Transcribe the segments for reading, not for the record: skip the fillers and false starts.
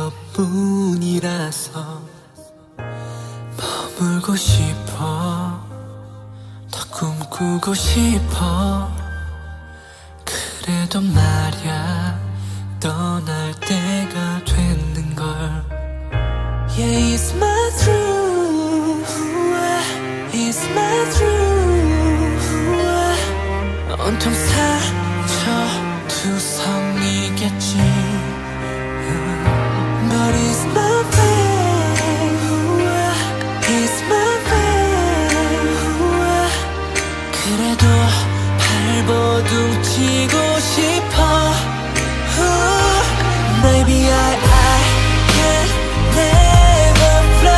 너뿐이라서 머물고 싶어, 더 꿈꾸고 싶어. 그래도 말야 떠날 때가 됐는걸. Yeah, it's my truth, it's my truth. 온통 상처 투성이겠지. But it's my fate, it's my fate. 그래도 발버둥 치고 싶어. Maybe I can never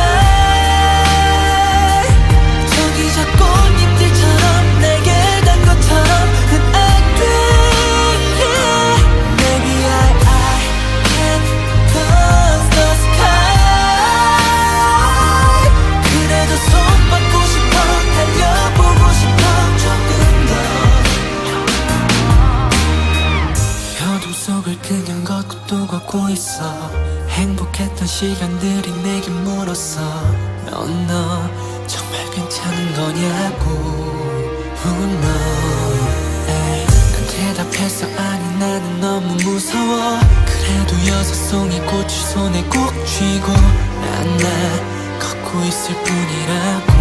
fly. 저기 저 꽃잎들처럼 내게 단 것처럼은 안 돼. Maybe I can touch the sky. 그래도 손 뻗고 싶어, 달려보고 싶어. 조금 더 어둠 속을 그냥 걷고 또 걷고 있어. 행복했던 시간들이 내게 물었어. 너 정말 괜찮은 거냐고. 난 대답했어. 아니 나는 너무 무서워. 그래도 6송이 꽃을 손에 꼭 쥐고 난 걷고 있을 뿐이라고.